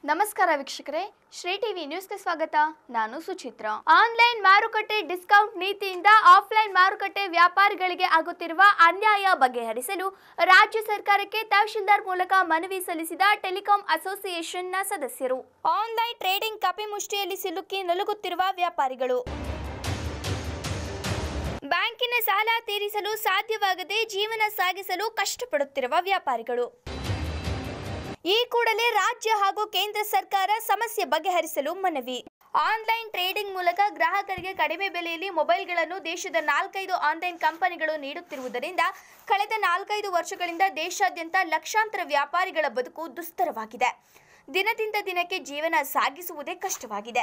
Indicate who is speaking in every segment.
Speaker 1: ನಮಸ್ಕಾರ ವೀಕ್ಷಕರೇ, ಶ್ರೀ ಟಿವಿ ನ್ಯೂಸ್ಗೆ ಸ್ವಾಗತ. ನಾನು ಸುಚಿತ್ರ. ಆನ್ಲೈನ್ ಮಾರುಕಟ್ಟೆ ಡಿಸ್ಕೌಂಟ್ ನೀತಿಯಿಂದ ಆಫ್ಲೈನ್ ಮಾರುಕಟ್ಟೆ ವ್ಯಾಪಾರಿಗಳಿಗೆ ಆಗುತ್ತಿರುವ ಅನ್ಯಾಯ ಬಗೆಹರಿಸಲು ರಾಜ್ಯ ಸರ್ಕಾರಕ್ಕೆ ತಹಶೀಲ್ದಾರ್ ಮೂಲಕ ಮನವಿ ಸಲ್ಲಿಸಿದ ಟೆಲಿಕಾಂ ಅಸೋಸಿಯೇಷನ್ನ ಸದಸ್ಯರು. ಆನ್ಲೈನ್ ಟ್ರೇಡಿಂಗ್ ಕಪಿಮುಷ್ಟಿಯಲ್ಲಿ ಸಿಲುಕಿ ನಲುಗುತ್ತಿರುವ ವ್ಯಾಪಾರಿಗಳು. ಬ್ಯಾಂಕಿನ ಸಾಲ ತೀರಿಸಲು ಸಾಧ್ಯವಾಗದೆ ಜೀವನ ಸಾಗಿಸಲು ಕಷ್ಟಪಡುತ್ತಿರುವ ವ್ಯಾಪಾರಿಗಳು. ಈ ಕೂಡಲೇ ರಾಜ್ಯ ಹಾಗೂ ಕೇಂದ್ರ ಸರ್ಕಾರ ಸಮಸ್ಯೆ ಬಗೆಹರಿಸಲು ಮನವಿ. ಆನ್ಲೈನ್ ಟ್ರೇಡಿಂಗ್ ಮೂಲಕ ಗ್ರಾಹಕರಿಗೆ ಕಡಿಮೆ ಬೆಲೆಯಲ್ಲಿ ಮೊಬೈಲ್ಗಳನ್ನು ದೇಶದ 4-5 ಆನ್ಲೈನ್ ಕಂಪನಿಗಳು ನೀಡುತ್ತಿರುವುದರಿಂದ ಕಳೆದ 4-5 ವರ್ಷಗಳಿಂದ ದೇಶಾದ್ಯಂತ ಲಕ್ಷಾಂತರ ವ್ಯಾಪಾರಿಗಳ ಬದುಕು ದುಸ್ತರವಾಗಿದೆ. ದಿನದಿಂದ ದಿನಕ್ಕೆ ಜೀವನ ಸಾಗಿಸುವುದೇ ಕಷ್ಟವಾಗಿದೆ.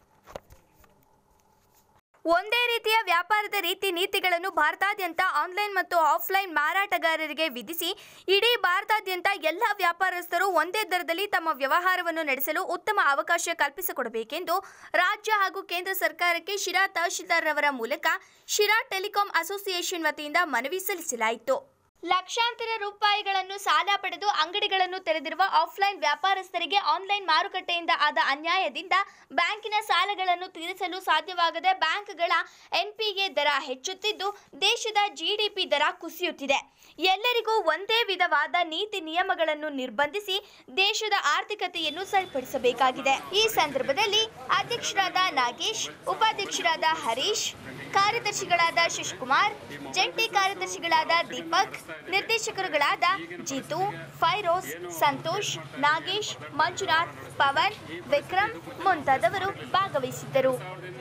Speaker 1: ಒಂದೇ ರೀತಿಯ ವ್ಯಾಪಾರದ ರೀತಿ ನೀತಿಗಳನ್ನು ಭಾರತಾದ್ಯಂತ ಆನ್ಲೈನ್ ಮತ್ತು ಆಫ್ಲೈನ್ ಮಾರಾಟಗಾರರಿಗೆ ವಿಧಿಸಿ ಇಡೀ ಭಾರತಾದ್ಯಂತ ಎಲ್ಲ ವ್ಯಾಪಾರಸ್ಥರು ಒಂದೇ ದರದಲ್ಲಿ ತಮ್ಮ ವ್ಯವಹಾರವನ್ನು ನಡೆಸಲು ಉತ್ತಮ ಅವಕಾಶ ಕಲ್ಪಿಸಿಕೊಡಬೇಕೆಂದು ರಾಜ್ಯ ಹಾಗೂ ಕೇಂದ್ರ ಸರ್ಕಾರಕ್ಕೆ ಶಿರಾ ತಹಶೀಲ್ದಾರ್ ಅವರ ಮೂಲಕ ಶಿರಾ ಟೆಲಿಕಾಂ ಅಸೋಸಿಯೇಷನ್ ವತಿಯಿಂದ ಮನವಿ ಸಲ್ಲಿಸಲಾಯಿತು. ಲಕ್ಷಾಂತರ ರೂಪಾಯಿಗಳನ್ನು ಸಾಲ ಪಡೆದು ಅಂಗಡಿಗಳನ್ನು ತೆರೆದಿರುವ ಆಫ್ಲೈನ್ ವ್ಯಾಪಾರಸ್ಥರಿಗೆ ಆನ್ಲೈನ್ ಮಾರುಕಟ್ಟೆಯಿಂದ ಆದ ಅನ್ಯಾಯದಿಂದ ಬ್ಯಾಂಕಿನ ಸಾಲಗಳನ್ನು ತೀರಿಸಲು ಸಾಧ್ಯವಾಗದೆ ಬ್ಯಾಂಕ್ಗಳ ಎನ್ಪಿಎ ದರ ಹೆಚ್ಚುತ್ತಿದ್ದು ದೇಶದ ಜಿಡಿಪಿ ದರ ಕುಸಿಯುತ್ತಿದೆ. ಎಲ್ಲರಿಗೂ ಒಂದೇ ವಿಧವಾದ ನೀತಿ ನಿಯಮಗಳನ್ನು ನಿರ್ಬಂಧಿಸಿ ದೇಶದ ಆರ್ಥಿಕತೆಯನ್ನು ಸರಿಪಡಿಸಬೇಕಾಗಿದೆ. ಈ ಸಂದರ್ಭದಲ್ಲಿ ಅಧ್ಯಕ್ಷರಾದ ನಾಗೇಶ್, ಉಪಾಧ್ಯಕ್ಷರಾದ ಹರೀಶ್, ಕಾರ್ಯದರ್ಶಿಗಳಾದ ಶಿಶುಕುಮಾರ್, ಜಂಟಿ ಕಾರ್ಯದರ್ಶಿಗಳಾದ ದೀಪಕ್, ನಿರ್ದೇಶಕರುಗಳಾದ ಜಿತು, ಫೈರೋಸ್, ಸಂತೋಷ್, ನಾಗೇಶ್, ಮಂಜುನಾಥ್, ಪವನ್, ವಿಕ್ರಮ್ ಮುಂತಾದವರು ಭಾಗವಹಿಸಿದ್ದರು.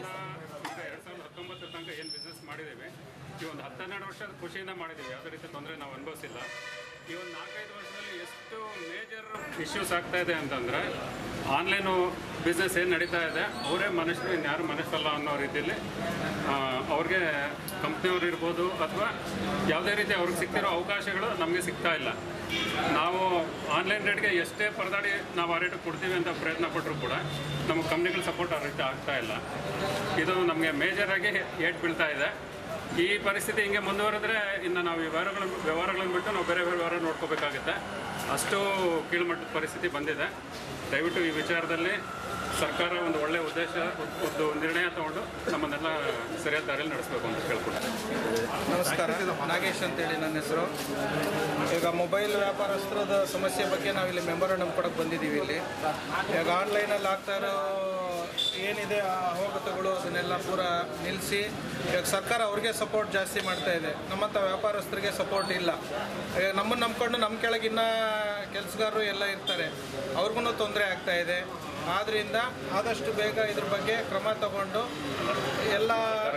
Speaker 2: ಈ ಒಂದು 10-12 ವರ್ಷದ ಖುಷಿಯಿಂದ ಮಾಡಿದ್ದೀವಿ. ಯಾವುದೇ ರೀತಿ ತೊಂದರೆ ನಾವು ಅನುಭವಿಸಿಲ್ಲ. ಈ ಒಂದು 4-5 ವರ್ಷದಲ್ಲಿ ಎಷ್ಟು ಮೇಜರ್ ಇಶ್ಯೂಸ್ ಆಗ್ತಾ ಇದೆ ಅಂತಂದರೆ, ಆನ್ಲೈನು ಬಿಸ್ನೆಸ್ ಏನು ನಡೀತಾ ಇದೆ ಅವರೇ ಮನುಷ್ಯರು, ಇನ್ಯಾರು ಮನುಷ್ಯರಲ್ಲ ಅನ್ನೋ ರೀತಿಯಲ್ಲಿ ಅವ್ರಿಗೆ ಕಂಪ್ನಿಯವ್ರು ಇರ್ಬೋದು ಅಥವಾ ಯಾವುದೇ ರೀತಿ ಅವ್ರಿಗೆ ಸಿಗ್ತಿರೋ ಅವಕಾಶಗಳು ನಮಗೆ ಸಿಗ್ತಾ ಇಲ್ಲ. ನಾವು ಆನ್ಲೈನ್ ರೇಟ್ಗೆ ಎಷ್ಟೇ ಪರದಾಡಿ ನಾವು ಆ ರೇಟಿಗೆ ಕೊಡ್ತೀವಿ ಅಂತ ಪ್ರಯತ್ನ ಪಟ್ಟರು ಕೂಡ ನಮಗೆ ಕಂಪ್ನಿಗಳ ಸಪೋರ್ಟ್ ಆ ರೀತಿ ಆಗ್ತಾ ಇಲ್ಲ. ಇದು ನಮಗೆ ಮೇಜರಾಗಿ ಏಟ್ ಬೀಳ್ತಾ ಇದೆ. ಈ ಪರಿಸ್ಥಿತಿ ಹಿಂಗೆ ಮುಂದುವರೆದ್ರೆ ಇನ್ನು ನಾವು ಈ ವ್ಯವಹಾರಗಳನ್ನು ಬಿಟ್ಟು ನಾವು ಬೇರೆ ವ್ಯವಹಾರ ನೋಡ್ಕೋಬೇಕಾಗುತ್ತೆ. ಅಷ್ಟು ಕೀಳುಮಟ್ಟದ ಪರಿಸ್ಥಿತಿ ಬಂದಿದೆ. ದಯವಿಟ್ಟು ಈ ವಿಚಾರದಲ್ಲಿ ಸರ್ಕಾರ ಒಂದು ಒಳ್ಳೆಯ ಒಂದು ನಿರ್ಣಯ ತಗೊಂಡು ನಮ್ಮನ್ನೆಲ್ಲ ಸರಿಯಾದ ದಾರಿಯಲ್ಲಿ ನಡೆಸಬೇಕು ಅಂತ ಕೇಳ್ಕೊಡ್ತೀನಿ.
Speaker 3: ನಮಸ್ಕಾರ, ನಾಗೇಶ್ ಅಂತೇಳಿ ನನ್ನ ಹೆಸರು. ಈಗ ಮೊಬೈಲ್ ವ್ಯಾಪಾರಸ್ಥರದ ಸಮಸ್ಯೆ ಬಗ್ಗೆ ನಾವಿಲ್ಲಿ ಮೆಮೊರಂಡಮ್ ಕೊಡೋಕ್ಕೆ ಬಂದಿದ್ದೀವಿ. ಇಲ್ಲಿ ಈಗ ಆನ್ಲೈನಲ್ಲಿ ಆಗ್ತಾ ಇರೋ ಏನಿದೆ ಹೋಗತಗಳು ಅದನ್ನೆಲ್ಲ ಪೂರ ನಿಲ್ಲಿಸಿ ಈಗ ಸರ್ಕಾರ ಅವ್ರಿಗೆ ಸಪೋರ್ಟ್ ಜಾಸ್ತಿ ಮಾಡ್ತಾ ಇದೆ. ನಮ್ಮಂಥ ವ್ಯಾಪಾರಸ್ಥರಿಗೆ ಸಪೋರ್ಟ್ ಇಲ್ಲ. ನಮ್ಮನ್ನು ನಂಬ್ಕೊಂಡು ನಮ್ಮ ಕೆಳಗಿನ್ನ ಕೆಲಸಗಾರರು ಎಲ್ಲ ಇರ್ತಾರೆ, ಅವ್ರಿಗೂ ತೊಂದರೆ ಆಗ್ತಾ ಇದೆ. ಆದ್ದರಿಂದ ಆದಷ್ಟು ಬೇಗ ಇದ್ರ ಬಗ್ಗೆ ಕ್ರಮ ತಗೊಂಡು ಎಲ್ಲ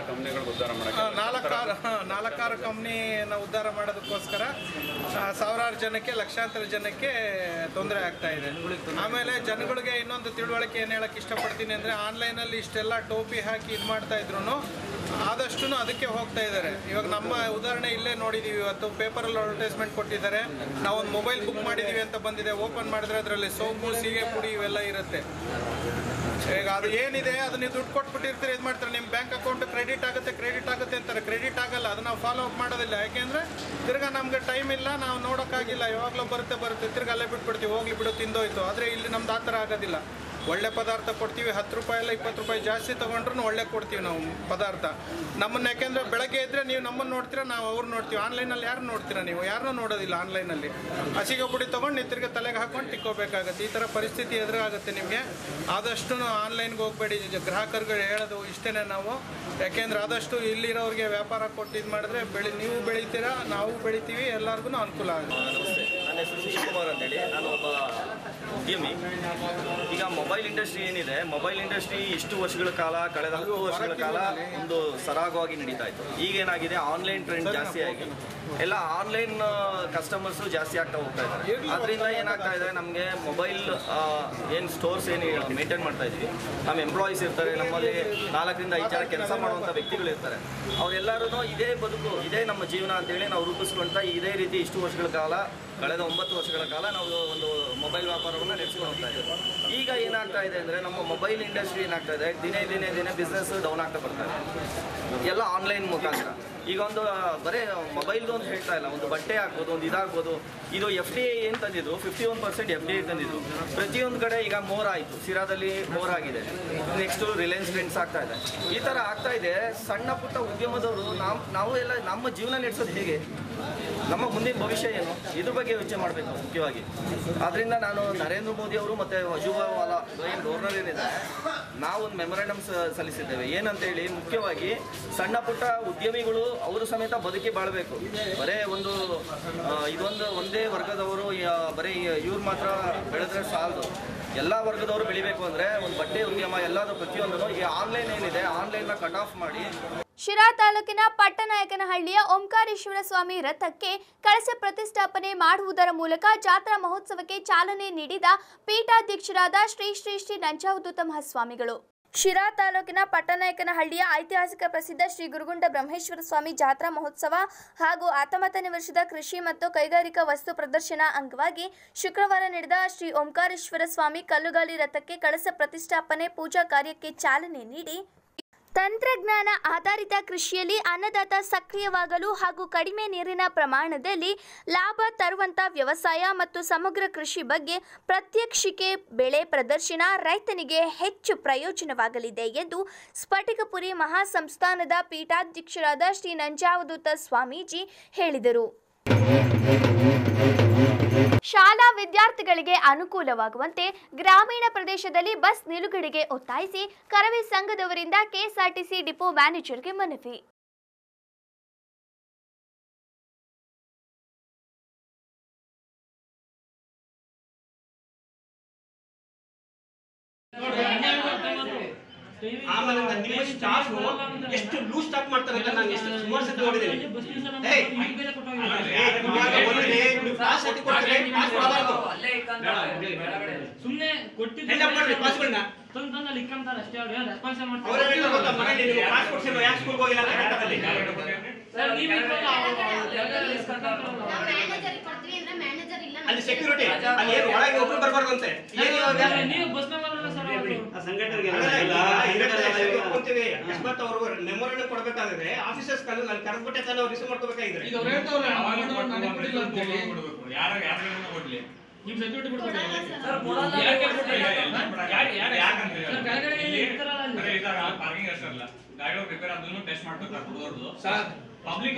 Speaker 3: 4 ಕಂಪ್ನಿನ ಉದ್ಧಾರ ಮಾಡೋದಕ್ಕೋಸ್ಕರ ಸಾವಿರಾರು ಜನಕ್ಕೆ, ಲಕ್ಷಾಂತರ ಜನಕ್ಕೆ ತೊಂದರೆ ಆಗ್ತಾ ಇದೆ. ಆಮೇಲೆ ಜನಗಳಿಗೆ ಇನ್ನೊಂದು ತಿಳುವಳಿಕೆ ಏನು ಹೇಳಕ್ಕೆ ಇಷ್ಟಪಡ್ತೀನಿ ಅಂದರೆ, ಆನ್ಲೈನಲ್ಲಿ ಇಷ್ಟೆಲ್ಲ ಟೋಪಿ ಹಾಕಿ ಇದು ಮಾಡ್ತಾ ಇದ್ರು ಆದಷ್ಟು ಅದಕ್ಕೆ ಹೋಗ್ತಾ ಇದ್ದಾರೆ. ಇವಾಗ ನಮ್ಮ ಉದಾಹರಣೆ ಇಲ್ಲೇ ನೋಡಿದ್ದೀವಿ. ಇವತ್ತು ಪೇಪರಲ್ಲಿ ಅಡ್ವರ್ಟೈಸ್ಮೆಂಟ್ ಕೊಟ್ಟಿದ್ದಾರೆ. ನಾವೊಂದು ಮೊಬೈಲ್ ಬುಕ್ ಮಾಡಿದ್ದೀವಿ ಅಂತ ಬಂದಿದೆ. ಓಪನ್ ಮಾಡಿದ್ರೆ ಅದರಲ್ಲಿ ಸೋಪು, ಸೀಗೆ ಪುಡಿ ಇವೆಲ್ಲ ಇರುತ್ತೆ. ಈಗ ಅದು ಏನಿದೆ ಅದು ನೀವು ದುಡ್ಡು ಕೊಟ್ಬಿಟ್ಟಿರ್ತೀರಿ, ಇದು ಮಾಡ್ತಾರೆ. ನಿಮ್ಮ ಬ್ಯಾಂಕ್ ಅಕೌಂಟ್ ಕ್ರೆಡಿಟ್ ಆಗುತ್ತೆ ಅಂತಾರೆ. ಕ್ರೆಡಿಟ್ ಆಗಲ್ಲ, ಅದು ನಾವು ಫಾಲೋ ಅಪ್ ಮಾಡೋದಿಲ್ಲ. ಯಾಕೆಂದರೆ ತಿರ್ಗಾ ನಮಗೆ ಟೈಮ್ ಇಲ್ಲ, ನಾವು ನೋಡೋಕ್ಕಾಗಿಲ್ಲ. ಯಾವಾಗಲೂ ಬರುತ್ತೆ ತಿರ್ಗಾ ಅಲ್ಲೇ ಬಿಟ್ಬಿಡ್ತೀವಿ, ಹೋಗ್ಲಿ ಬಿಡು ತಿಂದೋಯ್ತು. ಆದರೆ ಇಲ್ಲಿ ನಮ್ದು ಆ ಥರ ಆಗೋದಿಲ್ಲ. ಒಳ್ಳೆ ಪದಾರ್ಥ ಕೊಡ್ತೀವಿ. 10 ರೂಪಾಯಿ ಇಲ್ಲ 20 ರೂಪಾಯಿ ಜಾಸ್ತಿ ತೊಗೊಂಡ್ರು ಒಳ್ಳೆ ಕೊಡ್ತೀವಿ ನಾವು ಪದಾರ್ಥ. ನಮ್ಮನ್ನು ಯಾಕೆಂದರೆ ಬೆಳಗ್ಗೆ ಇದ್ದರೆ ನೀವು ನಮ್ಮನ್ನು ನೋಡ್ತೀರಾ, ನಾವು ಅವ್ರು ನೋಡ್ತೀವಿ. ಆನ್ಲೈನಲ್ಲಿ ಯಾರು ನೋಡ್ತೀರಾ? ನೀವು ಯಾರನ್ನೂ ನೋಡೋದಿಲ್ಲ. ಆನ್ಲೈನಲ್ಲಿ ಹಸಿಗೆ ಪುಡಿ ತೊಗೊಂಡು ನಿಂತಿರ್ಗೆ ತಲೆಗೆ ಹಾಕೊಂಡು ಟಿಕ್ಕೋಬೇಕಾಗತ್ತೆ. ಈ ಥರ ಪರಿಸ್ಥಿತಿ ಎದುರಾಗುತ್ತೆ ನಿಮಗೆ. ಆದಷ್ಟು ಆನ್ಲೈನ್ಗೆ ಹೋಗಬೇಡಿ. ಗ್ರಾಹಕರುಗಳು ಹೇಳೋದು ಇಷ್ಟೇ ನಾವು. ಯಾಕೆಂದರೆ ಆದಷ್ಟು ಇಲ್ಲಿರೋರಿಗೆ ವ್ಯಾಪಾರ ಕೊಟ್ಟು ಇದು ಮಾಡಿದ್ರೆ ನೀವು ಬೆಳಿತೀರಾ, ನಾವು ಬೆಳಿತೀವಿ, ಎಲ್ಲರಿಗೂ ಅನುಕೂಲ ಆಗುತ್ತೆ.
Speaker 4: ನಮಸ್ತೆ, ನನ್ನ ಹೆಸರು ಶಿಶುಕುಮಾರ್ ಅಂತೇಳಿ. ನಾನು ಒಬ್ಬ ಉದ್ಯಮಿ. ಈಗ ಮೊಬೈಲ್ ಇಂಡಸ್ಟ್ರಿ ಏನಿದೆ, ಮೊಬೈಲ್ ಇಂಡಸ್ಟ್ರಿ ಇಷ್ಟು ವರ್ಷಗಳ ಕಾಲ, ಕಳೆದ 10 ವರ್ಷಗಳ ಕಾಲ ಒಂದು ಸರಾಗವಾಗಿ ನಡೀತಾ ಇತ್ತು. ಈಗೇನಾಗಿದೆ, ಆನ್ಲೈನ್ ಟ್ರೆಂಡ್ ಜಾಸ್ತಿ ಆಗಿ ಎಲ್ಲ ಆನ್ಲೈನ್ ಕಸ್ಟಮರ್ಸು ಜಾಸ್ತಿ ಆಗ್ತಾ ಹೋಗ್ತಾ ಇದ್ದಾರೆ. ಅದರಿಂದ ಏನಾಗ್ತಾ ಇದೆ, ನಮಗೆ ಮೊಬೈಲ್ ಏನು ಸ್ಟೋರ್ಸ್ ಏನು ಮೇಂಟೈನ್ ಮಾಡ್ತಾ ಇದ್ವಿ, ನಮ್ಮ ಎಂಪ್ಲಾಯೀಸ್ ಇರ್ತಾರೆ, ನಮ್ಮಲ್ಲಿ 4ರಿಂದ 5 ಜನ ಕೆಲಸ ಮಾಡುವಂಥ ವ್ಯಕ್ತಿಗಳು ಇರ್ತಾರೆ. ಅವರೆಲ್ಲರೂ ಇದೇ ಬದುಕು, ಇದೇ ನಮ್ಮ ಜೀವನ ಅಂತೇಳಿ ನಾವು ರೂಪಿಸ್ಕೊಳ್ತಾ ಇದೇ ರೀತಿ ಇಷ್ಟು ವರ್ಷಗಳ ಕಾಲ ಕಳೆದ 9 ವರ್ಷಗಳ ಕಾಲ ನಾವು ಒಂದು ಮೊಬೈಲ್ ವ್ಯಾಪಾರವನ್ನು ನಡೆಸ್ಕೊಂಡು ಹೋಗ್ತಾ ಇದ್ದೀವಿ. ಈಗ ಏನಾಗ್ತಾ ಇದೆ ಅಂದರೆ ನಮ್ಮ ಮೊಬೈಲ್ ಇಂಡಸ್ಟ್ರಿ ಏನಾಗ್ತಾ ಇದೆ, ದಿನೇ ಬಿಸ್ನೆಸ್ ಡೌನ್ ಆಗ್ತಾ ಬರ್ತಾರೆ, ಎಲ್ಲ ಆನ್ಲೈನ್ ಮುಖಾಂತರ. ಈಗ ಒಂದು ಬರೀ ಮೊಬೈಲ್ದು ಅಂತ ಹೇಳ್ತಾ ಇಲ್ಲ, ಒಂದು ಬಟ್ಟೆ ಆಗ್ಬೋದು, ಒಂದು ಇದಾಗ್ಬೋದು. ಇದು FDI ಏನು ತಂದಿದ್ರು, 51% FDI ತಂದಿದ್ರು. ಪ್ರತಿಯೊಂದು ಕಡೆ ಈಗ ಮೋರ್ ಆಯಿತು, ಸಿರಾದಲ್ಲಿ ಮೋರ್ ಆಗಿದೆ, ನೆಕ್ಸ್ಟು ರಿಲಯನ್ಸ್ ಟ್ರೆಂಡ್ಸ್ ಆಗ್ತಾ ಇದೆ. ಈ ಥರ ಆಗ್ತಾ ಇದೆ. ಸಣ್ಣ ಪುಟ್ಟ ಉದ್ಯಮದವರು ನಾವು ಎಲ್ಲ ನಮ್ಮ ಜೀವನ ನಡೆಸೋದು ಹೇಗೆ, ನಮ್ಮ ಮುಂದಿನ ಭವಿಷ್ಯ ಏನು, ಇದ್ರ ಬಗ್ಗೆ ಯೋಚನೆ ಮಾಡಬೇಕು ಮುಖ್ಯವಾಗಿ. ಆದ್ದರಿಂದ ನಾನು ನರೇಂದ್ರ ಮೋದಿ ಅವರು ಮತ್ತು ವಜೂಭಾಯಿ ಏನು ಗವರ್ನರ್ ಏನಿದೆ, ನಾವೊಂದು ಮೆಮೊರಾಂಡಮ್ ಸಲ್ಲಿಸಿದ್ದೇವೆ. ಏನಂತೇಳಿ ಮುಖ್ಯವಾಗಿ ಸಣ್ಣ ಪುಟ್ಟ ಉದ್ಯಮಿಗಳು ಅವರು ಸಮೇತ ಬದುಕಿ ಬಾಳಬೇಕು. ಬರೇ ಒಂದು ಒಂದೇ ವರ್ಗದವರು ಬರೀ ಇವ್ರು ಮಾತ್ರ ಬೆಳೆದ್ರೆ ಸಾಲದು. ಎಲ್ಲ ವರ್ಗದವರು ಬೆಳಿಬೇಕು ಅಂದರೆ ಒಂದು ಬಟ್ಟೆ ಉದ್ಯಮ ಎಲ್ಲದೂ ಪ್ರತಿಯೊಂದೂ ಈ ಆನ್ಲೈನ್ ಏನಿದೆ, ಆನ್ಲೈನ್ನ ಕಟ್ ಆಫ್ ಮಾಡಿ.
Speaker 1: ಶಿರಾ ತಾಲೂಕಿನ ಪಟ್ಟನಾಯಕನಹಳ್ಳಿಯ ಓಂಕಾರೇಶ್ವರ ಸ್ವಾಮಿ ರಥಕ್ಕೆ ಕಳಶ ಪ್ರತಿಷ್ಠಾಪನೆ ಮಾಡುವುದರ ಮೂಲಕ ಜಾತ್ರಾ ಮಹೋತ್ಸವಕ್ಕೆ ಚಾಲನೆ ನೀಡಿದ ಪೀಠಾಧ್ಯಕ್ಷರಾದ ಶ್ರೀ ಶ್ರೀ ಶ್ರೀ ನಂಜಾವಧೂತ ಮಹಾಸ್ವಾಮಿಗಳು. ಶಿರಾ ತಾಲೂಕಿನ ಪಟ್ಟನಾಯಕನಹಳ್ಳಿಯ ಐತಿಹಾಸಿಕ ಪ್ರಸಿದ್ಧ ಶ್ರೀ ಗುರುಗುಂಡ ಬ್ರಹ್ಮೇಶ್ವರ ಸ್ವಾಮಿ ಜಾತ್ರಾ ಮಹೋತ್ಸವ ಹಾಗೂ 19ನೇ ವರ್ಷದ ಕೃಷಿ ಮತ್ತು ಕೈಗಾರಿಕಾ ವಸ್ತು ಪ್ರದರ್ಶನ ಅಂಗವಾಗಿ ಶುಕ್ರವಾರ ನಡೆದ ಶ್ರೀ ಓಂಕಾರೇಶ್ವರ ಸ್ವಾಮಿ ಕಲ್ಲುಗಾಲಿ ರಥಕ್ಕೆ ಕಳಶ ಪ್ರತಿಷ್ಠಾಪನೆ ಪೂಜಾ ಕಾರ್ಯಕ್ಕೆ ಚಾಲನೆ ನೀಡಿ ತಂತ್ರಜ್ಞಾನ ಆಧಾರಿತ ಕೃಷಿಯಲ್ಲಿ ಅನ್ನದಾತ ಸಕ್ರಿಯವಾಗಲು ಹಾಗೂ ಕಡಿಮೆ ನೀರಿನ ಪ್ರಮಾಣದಲ್ಲಿ ಲಾಭ ತರುವಂಥ ವ್ಯವಸಾಯ ಮತ್ತು ಸಮಗ್ರ ಕೃಷಿ ಬಗ್ಗೆ ಪ್ರಾತ್ಯಕ್ಷಿಕೆ ಬೆಳೆ ಪ್ರದರ್ಶನ ರೈತನಿಗೆ ಹೆಚ್ಚು ಪ್ರಯೋಜನವಾಗಲಿದೆ ಎಂದು ಸ್ಫಟಿಕಪುರಿ ಮಹಾಸಂಸ್ಥಾನದ ಪೀಠಾಧ್ಯಕ್ಷರಾದ ಶ್ರೀ ನಂಜಾವಧೂತ ಸ್ವಾಮೀಜಿ ಹೇಳಿದರು. ಶಾಲಾ ವಿದ್ಯಾರ್ಥಿಗಳಿಗೆ ಅನುಕೂಲವಾಗುವಂತೆ ಗ್ರಾಮೀಣ ಪ್ರದೇಶದಲ್ಲಿ ಬಸ್ ನಿಲುಗಡೆಗೆ ಒತ್ತಾಯಿಸಿ ಕರವೇ ಸಂಘದವರಿಂದ ಕೆಎಸ್ಆರ್ಟಿಸಿ ಡಿಪೋ ಮ್ಯಾನೇಜರ್ಗೆ ಮನವಿ.
Speaker 5: ಆಮೇಲೆ ನಿಮ್ಮ ಸ್ಟಾಫ್ ಎಷ್ಟು ಲೂಸ್ ಸ್ಟಾಪ್ ಮಾಡ್ತಾರೆ ಅಂತ ನಾನು ಎಷ್ಟು ಸುಮಾರು ಸತಿ ನೋಡಿದ್ದೀನಿ.
Speaker 6: ಸುಮ್ಮನೆ ಕೊಟ್ಟಿದ್ದ
Speaker 5: ಪಾಸ್ಗಳನ್ನ
Speaker 6: ಅಷ್ಟೇ ಅವ್ರು ರೆಸ್ಪಾನ್ಸ್
Speaker 5: ಅಲ್ಲಿ ಸೆಕ್ಯೂರಿಟಿ ಅಲ್ಲಿ ಏನು ಒಳಗೆ ಒಬ್ರು ಬರ್ಬಾರ್ದಂತೆ.
Speaker 6: ನೀವು ಬಸ್
Speaker 5: ಕೊಡ್ತೀವಿ. ಅಕಸ್ಮಾತ್ ಅವರು ಮೆಮೊರಾಂಡಮ್ ಕೊಡಬೇಕಾದ್ರೆ ಆಫೀಸರ್ಸ್ ಕರೆದ್ಬಿಟ್ಟೆ ತಾನು ಅವ್ರು ರಿಸೀವ್ ಮಾಡ್ಕೋಬೇಕಾಗಿದ್ರೆ
Speaker 6: ಈಗ ಅವ್ರು ಹೇಳ್ತಾವ್ರೆ ಕೊಡ್ಲಿ ನೀವು ಸೆಕ್ಯೂರಿಟಿ
Speaker 7: ಪಾರ್ಕಿಂಗ್ ಅಷ್ಟಲ್ಲ ಗಾಡಿ ರಿಪೇರ್ ಅದನ್ನು ಟೆಸ್ಟ್ ಮಾಡ್ಬೇಕು ಹುಡುಗರದು ಪಬ್ಲಿಕ್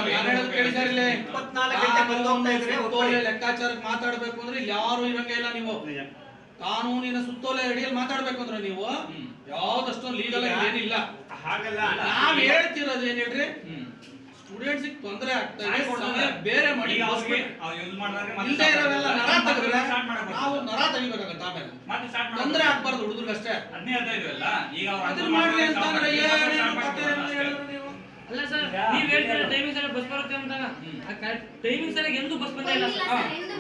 Speaker 5: 24 ಗಂಟೆ ಬಂದು ಹೋಗ್ತಾ ಇದ್ರೆ
Speaker 6: ಲೆಕ್ಕಾಚಾರಕ್ಕೆ ಮಾತಾಡ್ಬೇಕು ಅಂದ್ರೆ ಇಲ್ಲಿ ಯಾರು ಇರಂಗೇ ಇಲ್ಲ. ನೀವು ಕಾನೂನಿನ ಸುತ್ತೋಲೆ ಅಡಿಯಲ್ಲಿ ಮಾತಾಡ್ಬೇಕು ಅಂದ್ರೆ ನೀವು ಯಾವ್ದಷ್ಟು ಲೀಗಲ್ ಏನಿಲ್ಲ.
Speaker 5: ಹಾಗಲ್ಲ
Speaker 6: ನಾವ್ ಹೇಳ್ತಿರೋದು ಏನ್ ಹೇಳ್ರಿ, ಸ್ಟೂಡೆಂಟ್ಸ್ ತೊಂದರೆ ಆಗ್ತಾ ಇದೆ, ಸಮಯ ಬೇರೆ ಮಾಡಿ ಇಲ್ಲದೆ ಇರೋವೆಲ್ಲ ನರ ತೆಗೆದ್ರೆ ನಾವು ನರ ತೆಗಿಬೇಕಾಗತ್ತೆ. ಆಮೇಲೆ ತೊಂದರೆ ಆಗ್ಬಾರ್ದು ಹುಡುಗರಿಗೆ ಅಷ್ಟೇ. ಅದನ್ನ ಮಾಡ್ಲಿ ಅಂತಂದ್ರೆ ಅಲ್ಲ ಸರ್, ನೀವ್ ಹೇಳ್ತೀರ ಟೈಮಿಂಗ್ ಸಲ ಬಸ್ ಬರುತ್ತೆ ಅಂತಾಗ ಟೈಮಿಂಗ್ ಸಲ ಎಂದು ಬಸ್ ಬಂದೇ ಇಲ್ಲ ಸರ್.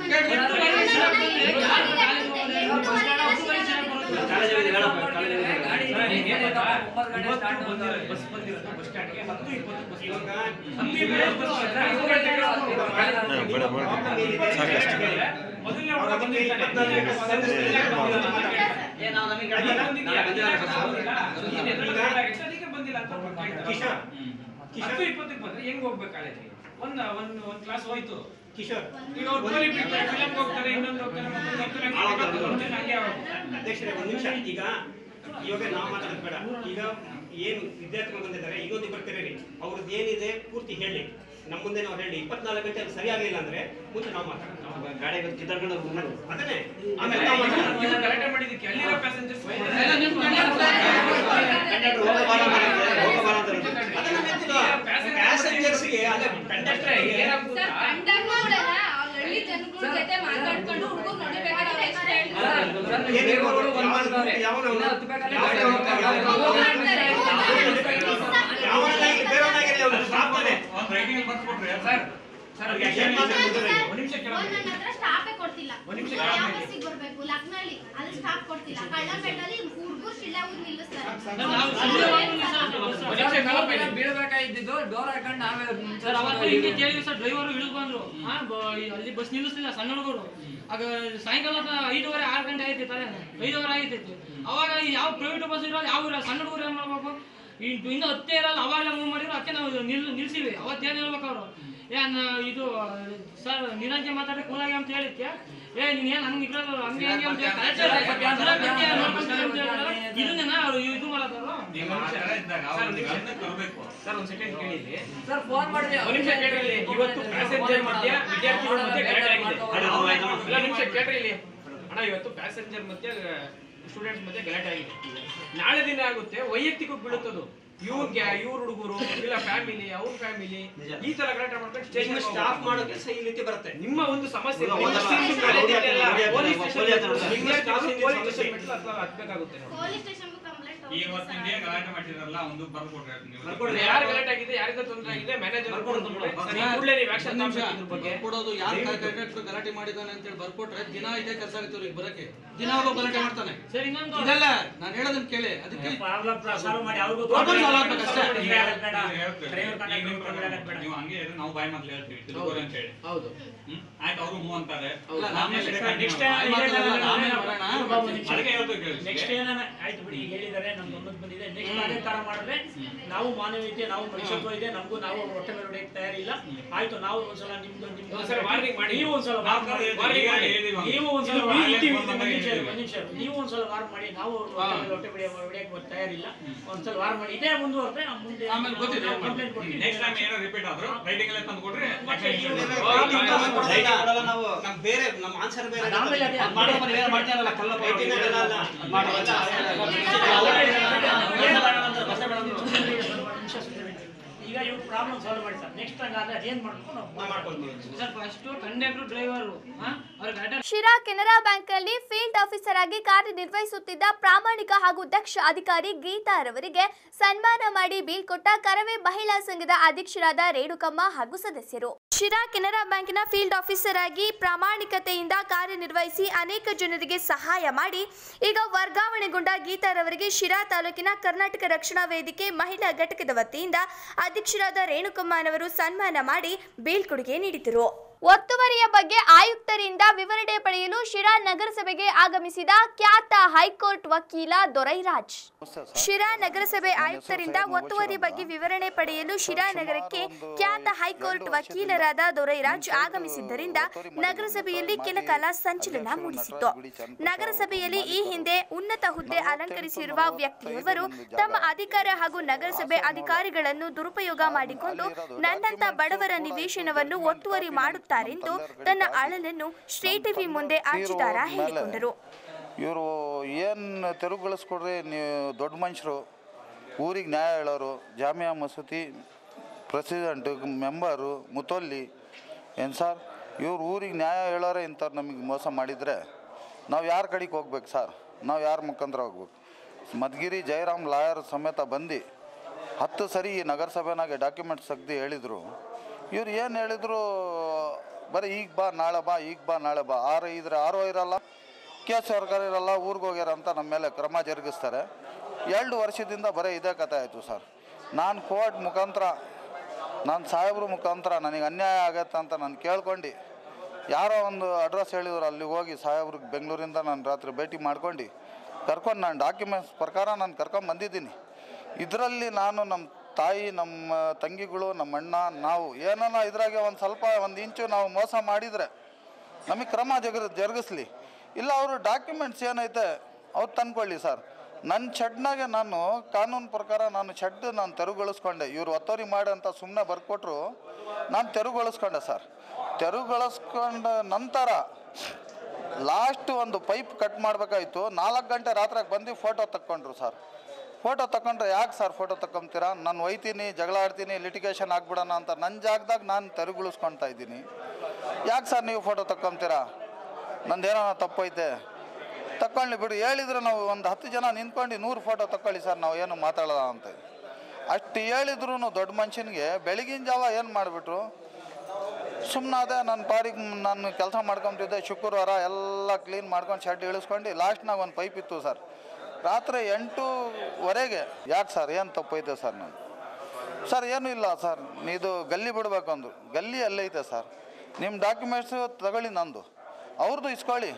Speaker 7: ಹೆಂಗ್ ಹೋಗ್ಬೇಕು ಕಾಲೇಜಿಗೆ? ಒಂದ್ ಕ್ಲಾಸ್ ಹೋಯ್ತು
Speaker 5: ಕಿಶೋರ್,
Speaker 7: ಈಗ ಅವ್ರು ಗೋಲಿ ಬಿಟ್ಟು ಫಿಲಂ ಹೋಗ್ತಾರೆ, ಇನ್ನೊಂದು ಹೋಗ್ತಾರೆ,
Speaker 5: ಅಧ್ಯಕ್ಷರೇ ಒಂದ್ ನಿಮಿಷ. ಈಗ ಇವಾಗ ನಾವು ಮಾತಾಡೋದು ಬೇಡ. ಈಗ ಏನು ವಿದ್ಯಾರ್ಥಿಗಳು ಬಂದಿದ್ದಾರೆ, ಈಗೊಂದು ಇಬ್ಬರು ಕರೀರಿ, ಅವ್ರದ್ದು ಏನಿದೆ ಪೂರ್ತಿ ಹೇಳಿ, ನಮ್ಮ ಮುಂದೆ ನಾವು ಹೇಳಿ. 24 ಗಂಟೆ ಅದು ಸರಿ ಆಗಲಿಲ್ಲ ಅಂದ್ರೆ ಮುಂದೆ ನಾವು ಮಾತಾಡೋಣ. ಗಾಡಿ ಕಿತ್ತಾಡ್ಕೊಂಡು ಅದನ್ನೇ ಆಮೇಲೆ
Speaker 7: ಗಲಾಟೆ ಮಾಡಿದಕ್ಕೆ ಅಲ್ಲಿರೋ ಪ್ಯಾಸೆಂಜರ್ಸ್
Speaker 5: ಪ್ಯಾಸೆಂಜರ್ಸ್ಗೆ ಅಲ್ಲ ಕಂಡಕ್ಟರ್
Speaker 8: ಬರ್ಬೇಕು ಲಕ್ನಲ್ಲಿ ಅಲ್ಲಿ ಸ್ಟಾಪ್ ಕೊಡ್ತಿಲ್ಲ ಕಳ್ಳಪೇಟಲ್ಲಿ ಹುಡುಗರು ಶಿಲ್ಲಾವು ನಿಲ್ಲಿಸ್ತಾರೆ
Speaker 9: ಬೀಳ್ಬೇಕಾಗಿದ್ದು ಡೋರ್ ಹಾಕೊಂಡು ನಾವೇ ಸರ್ ಅವತ್ತು ಹಿಂಗೆ ಕೇಳಿದ್ವಿ ಸರ್ ಡ್ರೈವರು ಇಳಿದು ಬಂದ್ರು ಅಲ್ಲಿ ಬಸ್ ನಿಲ್ಲಿಸ್ತಿಲ್ಲ ಸಣ್ಣ ಹುಡುಗರು ಆಗ ಸಾಯಂಕಾಲ 5:30 6 ಗಂಟೆ ಆಯ್ತು ತಾನೆ 5:30 ಆಗಿತ್ತು ಅವಾಗ ಯಾವ ಪ್ರೈವೇಟ್ ಬಸ್ ಇರೋದು ಯಾವ ಇರೋ ಸಣ್ಣ ಹುಡುಗರು ಏನ್ ಮಾಡ್ಬೇಕು ಇನ್ನು ಹತ್ತೇ ಇರಲ್ಲ ಅವಾಗಲೇ ಮೂವ್ ಮಾಡಿದ್ರು ಅದಕ್ಕೆ ನಾವು ನಿಲ್ಸಿವಿ ಅವತ್ತೇನು ಹೇಳ್ಬೇಕು ಅವರು ಇದು ಸರ್ ನಿರಂಜನ್ ಮಾತಾಡಿ ಕೂಲಾಗಿ ಅಂತ ಹೇಳಿದ್ಕೆ ನೀನೇನು ಹಂಗೆ ಇರೋದು ಹಂಗೆ ಹಂಗೆ ಅಂತ ಇದನ್ನ ಇದು ಮಾಡೋದವರು
Speaker 7: ಸರ್ ಒಂದು ಸೆಕೆಂಡ್ ಕೇಳಿದ್ರಿ
Speaker 9: ಸರ್ ಫೋನ್ ಮಾಡಿದೆ
Speaker 7: ಒಂದು ನಿಮಿಷ ಕೇಳ್ರಿ ಇವತ್ತು ಪ್ಯಾಸೆಂಜರ್ ಮಧ್ಯ ವಿದ್ಯಾರ್ಥಿಗಳ ಮಧ್ಯೆ ಗಲಾಟೆ ಆಗಿದೆ ಒಂದು ನಿಮಿಷ ಕೇಳ್ರಿ ಇಲ್ಲಿ ಅಣ್ಣ ಇವತ್ತು ಪ್ಯಾಸೆಂಜರ್ ಮಧ್ಯೆ ಸ್ಟೂಡೆಂಟ್ಸ್ ಮಧ್ಯೆ ಗಲಾಟೆ ಆಗಿದೆ ನಾಳೆ ದಿನ ಆಗುತ್ತೆ ವೈಯಕ್ತಿಕ ಬೀಳುತ್ತದು ಇವ್ರ ಹುಡುಗರು ಇಲ್ಲ ಫ್ಯಾಮಿಲಿ ಅವ್ರ ಫ್ಯಾಮಿಲಿ ಈ ತರ ಗಲಾಟೆ ಮಾಡ್ಕೊಂಡು ಸ್ಟೇಷನ್ ಸ್ಟಾಫ್ ಮಾಡೋಕೆ ಈ ರೀತಿ ಬರುತ್ತೆ ನಿಮ್ಮ ಒಂದು ಸಮಸ್ಯೆ
Speaker 8: ಇವತ್ತಿನ
Speaker 7: ಗಲಾಟೆ ಮಾಡಿರಲ್ಲ ಒಂದು
Speaker 5: ಬರ್ಕೊಡ್ರಿ ಯಾರು ಗಲಾಟೆ ಆಗಿದೆ ಯಾರಿಗೂ ತೊಂದರೆ ಆಗಿದೆ ಮ್ಯಾನೇಜರ್
Speaker 6: ಕೊಡೋದು ಯಾರು ಕಂಡಕ್ಟರ್ ಗಲಾಟೆ ಮಾಡಿದಾನೆ ಅಂತ ಹೇಳಿ ಬರ್ಕೊಟ್ರೆ ದಿನ ಇದೇ ಕೆಲಸ ಆಗುತ್ತೆ ಅವ್ರಿಗೆ ಬರಕ್ಕೆ ದಿನ ಒಬ್ಬ ಗಲಾಟೆ ಮಾಡ್ತಾನೆ ಇದೆಲ್ಲ ನಾನು ಹೇಳೋದನ್ನ ಕೇಳಿ ಅದಕ್ಕೆ
Speaker 7: ನೀವು ಹಂಗೆ ನಾವು ಬಾಯಿ ಮೊದಲು ಹೇಳ್ತೀವಿ ಅಂತ ಹೇಳಿ
Speaker 6: ಹೌದು
Speaker 7: ಆಯ್ತು ಅವರು ಹೂ ಅಂತಾರೆ
Speaker 10: ನೆಕ್ಸ್ಟ್ ಏನಾನ ಆಯ್ತು ಬಿಡಿ ಹೇಳಿದಾರೆ ನಮ್ಗೆ ಒಂದೊಂದು ಬಂದಿದೆ ನೆಕ್ಸ್ಟ್ ಅದೇ ತರ ಮಾಡಿದ್ರೆ ನಾವು ಮಾನವೀಯತೆ ನಾವು ಮನುಷ್ಯತ್ವ ಇದೆ ನಮಗೂ ನಾವು ಹೊಟ್ಟೆ ಮೇಲೆ ಹೊಡೆಯಕ್ಕೆ ತಯಾರಿಲ್ಲ ಆಯ್ತು ನಾವು ಒಂದ್ಸಲ ನಿಮ್ದು ನೀವು ಒಂದ್ಸಲ ನೀವು ಒಂದ್ಸಲ ವಾರ್ ಮಾಡಿ ನಾವು ಹೊಟ್ಟೆ ಹೊಡೆಯಕ್ಕೆ ತಯಾರಿಲ್ಲ ಒಂದ್ಸಲ ವಾರ್ ಮಾಡಿ ಇದೇ ಮುಂದುವರೆದ್ರೆ ಮುಂದೆ
Speaker 6: ಆಮೇಲೆ ಗೊತ್ತಿದೆ
Speaker 10: ಕಂಪ್ಲೇಂಟ್ ಕೊಡ್ತೀವಿ
Speaker 7: ನೆಕ್ಸ್ಟ್ ಟೈಮ್ ಏನೋ ರಿಪೀಟ್ ಆದ್ರೂ ರೈಟಿಂಗ್ ಎಲ್ಲ ತಂದು ಕೊಡ್ರಿ
Speaker 5: ನಾವು ನಮ್ ಬೇರೆ ನಮ್ಮ ಆನ್ಸರ್ ಬೇರೆ
Speaker 10: ಆಮೇಲೆ ಅದೇ
Speaker 5: ಮಾಡ್ತಾರಲ್ಲ
Speaker 10: ಈಗ ಇವ್ರು ಪ್ರಾಬ್ಲಮ್ ಸಾಲ್ವ್ ಮಾಡಿ ಸರ್ ನೆಕ್ಸ್ಟ್ ಹಂಗಾದ್ರೆ ಅದೇನ್ ಮಾಡ್ಬೇಕು ನಾವು ಮಾಡ್ಕೊಳ್ತೀವಿ
Speaker 9: sir first conductor driver
Speaker 1: Shira Canara ಬ್ಯಾಂಕ್ನಲ್ಲಿ ಫೀಲ್ಡ್ ಆಫೀಸರ್ ಆಗಿ ಕಾರ್ಯನಿರ್ವಹಿಸುತ್ತಿದ್ದ ಪ್ರಾಮಾಣಿಕ ಹಾಗೂ ದಕ್ಷ ಅಧಿಕಾರಿ ಗೀತಾ ರವರಿಗೆ ಸನ್ಮಾನ ಮಾಡಿ ಬೀಳ್ಕೊಟ್ಟ ಕರವೇ ಮಹಿಳಾ ಸಂಘದ ಅಧ್ಯಕ್ಷರಾದ ರೇಣುಕಮ್ಮ ಹಾಗೂ ಸದಸ್ಯರು. ಶಿರಾ ಕೆನರಾ ಬ್ಯಾಂಕಿನ ಫೀಲ್ಡ್ ಆಫೀಸರ್ ಆಗಿ ಪ್ರಾಮಾಣಿಕತೆಯಿಂದ ಕಾರ್ಯನಿರ್ವಹಿಸಿ ಅನೇಕ ಜನರಿಗೆ ಸಹಾಯ ಮಾಡಿ ಈಗ ವರ್ಗಾವಣೆಗೊಂಡ ಗೀತಾ ರವರಿಗೆ ಶಿರಾ ತಾಲೂಕಿನ ಕರ್ನಾಟಕ ರಕ್ಷಣಾ ವೇದಿಕೆ ಮಹಿಳಾ ಘಟಕದ ವತಿಯಿಂದ ಅಧ್ಯಕ್ಷರಾದ ರೇಣುಕಮ್ಮನವರು ಸನ್ಮಾನ ಮಾಡಿ ಬೀಳ್ಕೊಡುಗೆ ನೀಡಿದರು. ಒತ್ತುವರಿಯ ಬಗ್ಗೆ ಆಯುಕ್ತರಿಂದ ವಿವರಣೆ ಪಡೆಯಲು ಶಿರಾ ನಗರಸಭೆಗೆ ಆಗಮಿಸಿದ ಖ್ಯಾತ ಹೈಕೋರ್ಟ್ ವಕೀಲ ದೊರೈರಾಜ್. ಶಿರಾ ನಗರಸಭೆ ಆಯುಕ್ತರಿಂದ ಒತ್ತುವರಿ ಬಗ್ಗೆ ವಿವರಣೆ ಪಡೆಯಲು ಶಿರಾ ನಗರಕ್ಕೆ ಖ್ಯಾತ ಹೈಕೋರ್ಟ್ ವಕೀಲರಾದ ದೊರೈರಾಜ್ ಆಗಮಿಸಿದ್ದರಿಂದ ನಗರಸಭೆಯಲ್ಲಿ ಕೆಲಕಾಲ ಸಂಚಲನ ಮೂಡಿಸಿತ್ತು. ನಗರಸಭೆಯಲ್ಲಿ ಈ ಹಿಂದೆ ಉನ್ನತ ಹುದ್ದೆ ಅಲಂಕರಿಸಿರುವ ವ್ಯಕ್ತಿಯೊಬ್ಬರು ತಮ್ಮ ಅಧಿಕಾರ ಹಾಗೂ ನಗರಸಭೆ ಅಧಿಕಾರಿಗಳನ್ನು ದುರುಪಯೋಗ ಮಾಡಿಕೊಂಡು ನನ್ನಂತ ಬಡವರ ನಿವೇಶನವನ್ನು ಒತ್ತುವರಿ ಮಾಡುತ್ತಾರೆ ಎಂದು ತನ್ನ ಅಳಲನ್ನು ಶ್ರೀ ಟಿವಿ ಮುಂದೆ ಅರ್ಜಿದಾರ ಹೇಳಿಕೊಂಡರು.
Speaker 11: ಇವರು ಏನು ತೆರವುಗೊಳಿಸ್ಕೊಡ್ರಿ, ನೀವು ದೊಡ್ಡ ಮನುಷ್ಯರು, ಊರಿಗೆ ನ್ಯಾಯ ಹೇಳೋರು, ಜಾಮಿಯಾ ಮಸೂತಿ ಪ್ರೆಸಿಡೆಂಟು ಮೆಂಬರು ಮುತೊಲ್ಲಿ ಏನು ಸರ್, ಇವ್ರು ಊರಿಗೆ ನ್ಯಾಯ ಹೇಳೋರೆ ಇಂಥವ್ರು ನಮಗೆ ಮೋಸ ಮಾಡಿದರೆ ನಾವು ಯಾರ ಕಡೆಗೆ ಹೋಗ್ಬೇಕು ಸರ್? ನಾವು ಯಾರ ಮುಖಾಂತರ ಹೋಗ್ಬೇಕು? ಮಧುಗಿರಿ ಜಯರಾಮ್ ಲಾಯರ್ ಸಮೇತ ಬಂದು 10 ಸರಿ ಈ ನಗರಸಭೆನಾಗೆ ಡಾಕ್ಯುಮೆಂಟ್ಸ್ ತೆಗ್ದು ಹೇಳಿದರು. ಇವ್ರು ಏನು ಹೇಳಿದ್ರು, ಬರೀ ಈಗ ಬಾ ನಾಳೆ ಬಾ, ಈಗ ಬಾ ನಾಳೆ ಬಾ, 6 ಇದ್ರೆ 6 ಇರಲ್ಲ, ಕೇಸ್ ಸರ್ಕಾರ ಇರಲ್ಲ, ಊರಿಗೆ ಹೋಗ್ಯಾರ ಅಂತ ನಮ್ಮ ಮೇಲೆ ಕ್ರಮ ಜರುಗಿಸ್ತಾರೆ. 2 ವರ್ಷದಿಂದ ಬರೀ ಇದೇ ಕಥೆ ಆಯಿತು ಸರ್. ನಾನು ಕೋರ್ಟ್ ಮುಖಾಂತರ, ನಾನು ಸಾಹೇಬ್ರ ಮುಖಾಂತರ ನನಗೆ ಅನ್ಯಾಯ ಆಗತ್ತೆ ಅಂತ ನಾನು ಕೇಳ್ಕೊಂಡು, ಯಾರೋ ಒಂದು ಅಡ್ರೆಸ್ ಹೇಳಿದ್ರು, ಅಲ್ಲಿಗೆ ಹೋಗಿ ಸಾಹೇಬ್ರಿಗೆ ಬೆಂಗಳೂರಿಂದ ನಾನು ರಾತ್ರಿ ಭೇಟಿ ಮಾಡ್ಕೊಂಡು ಕರ್ಕೊಂಡು ನಾನು ಡಾಕ್ಯುಮೆಂಟ್ಸ್ ಪ್ರಕಾರ ನಾನು ಕರ್ಕೊಂಬಂದಿದ್ದೀನಿ. ಇದರಲ್ಲಿ ನಾನು ನಮ್ಮ ತಾಯಿ, ನಮ್ಮ ತಂಗಿಗಳು, ನಮ್ಮ ಅಣ್ಣ, ನಾವು ಏನನ್ನ ಇದ್ರಾಗೆ ಒಂದು ಇಂಚು ನಾವು ಮೋಸ ಮಾಡಿದರೆ ನಮಗೆ ಕ್ರಮ ಜರುಗಿಸ್ಲಿ. ಇಲ್ಲ ಅವರು ಡಾಕ್ಯುಮೆಂಟ್ಸ್ ಏನೈತೆ ಅವ್ರು ತಂದ್ಕೊಳ್ಳಿ ಸರ್. ನನ್ನ ಶೆಡ್ನಾಗೆ ನಾನು ಕಾನೂನು ಪ್ರಕಾರ ನಾನು ಶೆಡ್ ನಾನು ತೆರವುಗೊಳಿಸ್ಕೊಂಡೆ. ಇವರು ಒತ್ತುವರಿ ಮಾಡಿ ಅಂತ ಸುಮ್ಮನೆ ಬರ್ಕೊಟ್ರು, ನಾನು ತೆರವುಗೊಳಿಸ್ಕೊಂಡೆ ಸರ್. ತೆರವುಗೊಳಿಸ್ಕೊಂಡ ನಂತರ ಲಾಸ್ಟ್ ಒಂದು ಪೈಪ್ ಕಟ್ ಮಾಡಬೇಕಾಯ್ತು. 4 ಗಂಟೆ ರಾತ್ರಿಗೆ ಬಂದು ಫೋಟೋ ತಕ್ಕೊಂಡ್ರು ಸರ್. ಫೋಟೋ ತಗೊಂಡ್ರೆ ಯಾಕೆ ಸರ್ ಫೋಟೋ ತಗೊಂತೀರಾ? ನಾನು ಒಯ್ತೀನಿ, ಜಗಳ ಆಡ್ತೀನಿ, ಲಿಟಿಗೇಷನ್ ಆಗ್ಬಿಡೋಣ ಅಂತ ನನ್ನ ಜಾಗದಾಗ ನಾನು ತೆರವುಗೊಳಿಸ್ಕೊಳ್ತಾ ಇದ್ದೀನಿ. ಯಾಕೆ ಸರ್ ನೀವು ಫೋಟೋ ತಗೊಂತೀರಾ? ನಂದೇನೋ ತಪ್ಪೈತೆ, ತಗೊಳ್ಳಿ ಬಿಡಿ. ಹೇಳಿದ್ರೆ ನಾವು ಒಂದು 10 ಜನ ನಿಂತ್ಕೊಂಡು 100 ಫೋಟೋ ತಗೊಳ್ಳಿ ಸರ್, ನಾವು ಏನು ಮಾತಾಡೋದ ಅಂತ. ಅಷ್ಟು ಹೇಳಿದ್ರು ದೊಡ್ಡ ಮನುಷ್ಯನಿಗೆ ಬೆಳಗಿನ ಜಾವ ಏನು ಮಾಡಿಬಿಟ್ರು, ಸುಮ್ಮನಾದೆ. ನನ್ನ ಪಾಡಿಗೆ ನಾನು ಕೆಲಸ ಮಾಡ್ಕೊತಿದ್ದೆ. ಶುಕ್ರವಾರ ಎಲ್ಲ ಕ್ಲೀನ್ ಮಾಡ್ಕೊಂಡು ಶೆಡ್ ಇಳಿಸ್ಕೊಂಡು ಲಾಸ್ಟ್ನಾಗ ಒಂದು ಪೈಪ್ ಇತ್ತು ಸರ್. ರಾತ್ರಿ 8:30 ಯಾಕೆ ಸರ್ ಏನು ತಪ್ಪೈತೆ ಸರ್? ನಾನು ಸರ್ ಏನೂ ಇಲ್ಲ ಸರ್, ಇದು ಗಲ್ಲಿ ಬಿಡಬೇಕು ಅಂದರು. ಗಲ್ಲಿ ಅಲ್ಲೈತೆ ಸರ್, ನಿಮ್ಮ ಡಾಕ್ಯುಮೆಂಟ್ಸು ತಗೊಳ್ಳಿ, ನಂದು ಅವ್ರದ್ದು ಇಸ್ಕೊಳ್ಳಿ.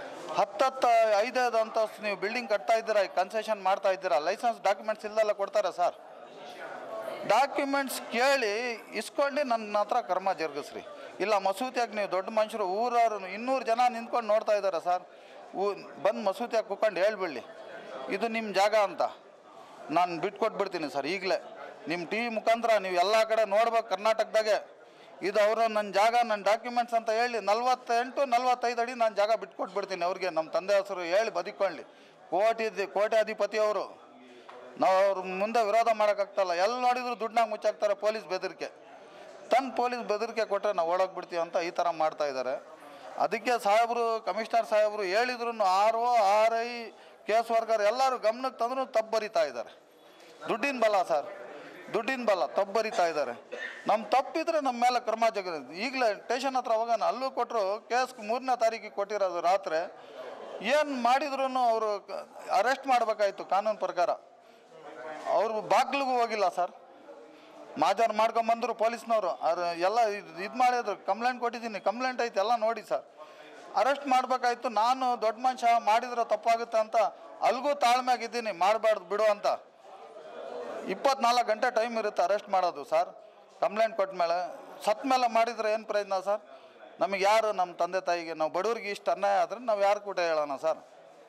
Speaker 11: 5 ಅಂತಸ್ತು ನೀವು ಬಿಲ್ಡಿಂಗ್ ಕಟ್ತಾ ಇದ್ದೀರಾ, ಕನ್ಸೆಷನ್ ಮಾಡ್ತಾ ಇದ್ದೀರಾ, ಲೈಸೆನ್ಸ್ ಡಾಕ್ಯುಮೆಂಟ್ಸ್ ಇಲ್ದೆಲ್ಲ ಕೊಡ್ತಾರೆ ಸರ್. ಡಾಕ್ಯುಮೆಂಟ್ಸ್ ಕೇಳಿ ಇಸ್ಕೊಂಡು ನನ್ನ ಹತ್ರ ಕರ್ಮ ಜರುಗಿಸ್ರಿ. ಇಲ್ಲ ಮಸೂತಿಯಾಗಿ ನೀವು ದೊಡ್ಡ ಮನುಷ್ಯರು, ಊರವರು 200 ಜನ ನಿಂತ್ಕೊಂಡು ನೋಡ್ತಾ ಇದ್ದಾರೆ ಸರ್. ಬಂದು ಮಸೂತಿಯಾಗಿ ಕುತ್ಕೊಂಡು ಹೇಳ್ಬಿಡ್ಲಿ ಇದು ನಿಮ್ಮ ಜಾಗ ಅಂತ. ನಾನು ಬಿಟ್ಕೊಟ್ಬಿಡ್ತೀನಿ ಸರ್ ಈಗಲೇ. ನಿಮ್ಮ ಟಿ ವಿ ಮುಖಾಂತರ ನೀವು ಎಲ್ಲ ಕಡೆ ನೋಡ್ಬೇಕು ಕರ್ನಾಟಕದಾಗೆ. ಇದು ಅವರು ನನ್ನ ಜಾಗ, ನನ್ನ ಡಾಕ್ಯುಮೆಂಟ್ಸ್ ಅಂತ ಹೇಳಿ 48-45 ಅಡಿ ನಾನು ಜಾಗ ಬಿಟ್ಕೊಟ್ಬಿಡ್ತೀನಿ ಅವ್ರಿಗೆ. ನಮ್ಮ ತಂದೆ ಹೆಸರು ಹೇಳಿ ಬದುಕೊಳ್ಳಿ. ಕೋಟ್ಯಾಧಿಪತಿ ಅವರು. ನಾವು ಅವ್ರ ಮುಂದೆ ವಿರೋಧ ಮಾಡೋಕ್ಕಾಗ್ತಲ್ಲ. ಎಲ್ಲಿ ನೋಡಿದ್ರು ದುಡ್ಡಾಗ ಮುಚ್ಚಾಕ್ತಾರೆ. ಪೊಲೀಸ್ ಬೆದರಿಕೆ ಪೊಲೀಸ್ ಬೆದರಿಕೆ ಕೊಟ್ಟರೆ ನಾವು ಓಡೋಗ್ಬಿಡ್ತೀವಿ ಅಂತ ಈ ಥರ ಮಾಡ್ತಾ ಇದ್ದಾರೆ. ಅದಕ್ಕೆ ಸಾಹೇಬರು, ಕಮಿಷನರ್ ಸಾಹೇಬರು ಹೇಳಿದ್ರು RO RI ಕೇಸ್ ವರ್ಕರ್ ಎಲ್ಲರೂ ಗಮನಕ್ಕೆ ತಂದರೂ ತಪ್ಪು ಬರಿತಾ ಇದ್ದಾರೆ. ದುಡ್ಡಿನ ಬಲ ಸರ್, ದುಡ್ಡಿನ ಬಲ ತಪ್ಪು ಬರಿತಾ ಇದ್ದಾರೆ. ನಮ್ಮ ತಪ್ಪಿದ್ರೆ ನಮ್ಮ ಮೇಲೆ ಕ್ರಮ ಈಗಲೇ ಸ್ಟೇಷನ್ ಹತ್ರ ಹೋಗೋಣ. ಅಲ್ಲೂ ಕೊಟ್ಟರು ಕೇಸ್ 3ನೇ ತಾರೀಕಿಗೆ ಕೊಟ್ಟಿರೋದು. ರಾತ್ರಿ ಏನು ಮಾಡಿದ್ರು ಅವರು ಅರೆಸ್ಟ್ ಮಾಡಬೇಕಾಯ್ತು ಕಾನೂನು ಪ್ರಕಾರ. ಅವರು ಬಾಗ್ಲಿಗೂ ಹೋಗಿಲ್ಲ ಸರ್. ಮಾಜಾರ್ ಮಾಡ್ಕೊಂಬಂದರು ಪೊಲೀಸ್ನವರು. ಎಲ್ಲ ಇದು ಮಾಡಿದ್ರು. ಕಂಪ್ಲೇಂಟ್ ಕೊಟ್ಟಿದ್ದೀನಿ, ಕಂಪ್ಲೇಂಟ್ ಐತೆ ಎಲ್ಲ ನೋಡಿ ಸರ್. ಅರೆಸ್ಟ್ ಮಾಡಬೇಕಾಯ್ತು. ನಾನು ದೊಡ್ಡ ಮನುಷ್ಯ ಮಾಡಿದ್ರೆ ತಪ್ಪಾಗುತ್ತೆ ಅಂತ ಅಲ್ಲಿಗೂ ತಾಳ್ಮೆಯಾಗಿದ್ದೀನಿ, ಮಾಡಬಾರ್ದು ಬಿಡು ಅಂತ. 24 ಗಂಟೆ ಟೈಮ್ ಇರುತ್ತೆ ಅರೆಸ್ಟ್ ಮಾಡೋದು ಸರ್. ಕಂಪ್ಲೇಂಟ್ ಕೊಟ್ಟ ಮೇಲೆ ಸತ್ತ ಮೇಲೆ ಮಾಡಿದರೆ ಏನು ಪ್ರಯೋಜನ ಸರ್? ನಮಗೆ ಯಾರು, ನಮ್ಮ ತಂದೆ ತಾಯಿಗೆ, ನಾವು ಬಡವ್ರಿಗೆ ಇಷ್ಟು ಅನ್ಯಾಯ ಆದರೆ ನಾವು ಯಾರು ಕೂಡ ಹೇಳೋಣ ಸರ್?